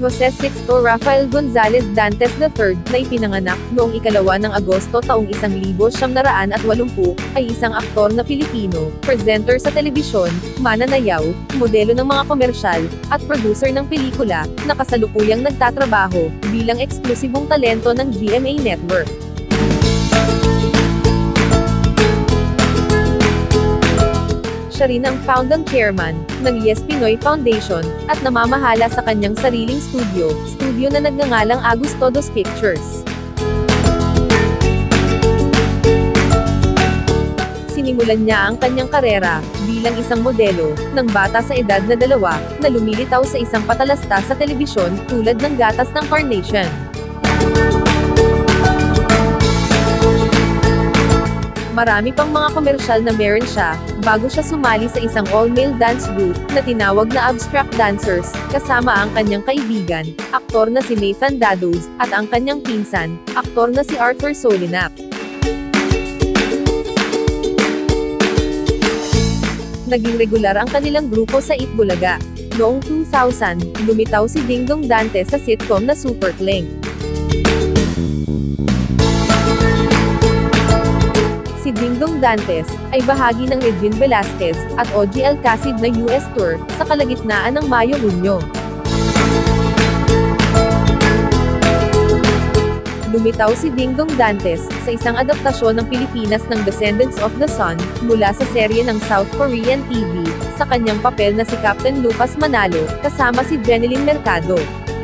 Jose Sixto Rafael Gonzalez Dantes III, na ipinanganak noong 2 ng Agosto taong 1980, ay isang aktor na Pilipino, presenter sa telebisyon, mananayaw, modelo ng mga komersyal, at producer ng pelikula, na kasalukuyang nagtatrabaho bilang eksklusibong talento ng GMA Network. Siya rin ang founding chairman ng Yes Pinoy Foundation, at namamahala sa kanyang sariling studio na nagngangalang Agustodos Pictures. Sinimulan niya ang kanyang karera bilang isang modelo ng bata sa edad na 2, na lumilitaw sa isang patalasta sa telebisyon tulad ng gatas ng Carnation. Marami pang mga komersyal na meron siya, bago siya sumali sa isang all-male dance group, na tinawag na Abstract Dancers, kasama ang kanyang kaibigan, aktor na si Nathan Dados, at ang kanyang pinsan, aktor na si Arthur Solinap. Naging regular ang kanilang grupo sa Itbulaga. Noong 2000, lumitaw si Dingdong Dantes sa sitcom na Super Clink. Si Dingdong Dantes ay bahagi ng Edwin Velasquez at OG Alcacid na US tour sa kalagitnaan ng Mayo-Hunyo. Lumitaw si Dingdong Dantes sa isang adaptasyon ng Pilipinas ng Descendants of the Sun mula sa serye ng South Korean TV sa kanyang papel na si Captain Lucas Manalo kasama si Jeneline Mercado.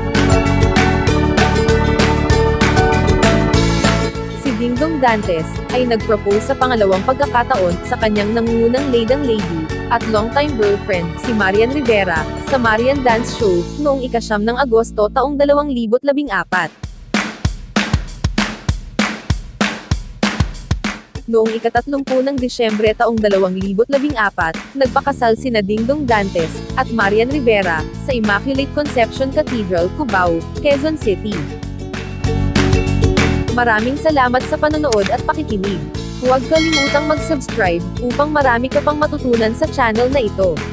Dingdong Dantes ay nag-propose sa pangalawang pagkakataon sa kanyang nangungunang ledang lady at longtime girlfriend, si Marian Rivera, sa Marian Dance Show, noong 9 ng Agosto taong 2014. Noong 30 ng Disyembre taong 2014, nagpakasal sina Dingdong Dantes at Marian Rivera sa Immaculate Conception Cathedral, Cubao, Quezon City. Maraming salamat sa panonood at pakikinig. Huwag kalimutang mag-subscribe upang marami ka pang matutunan sa channel na ito.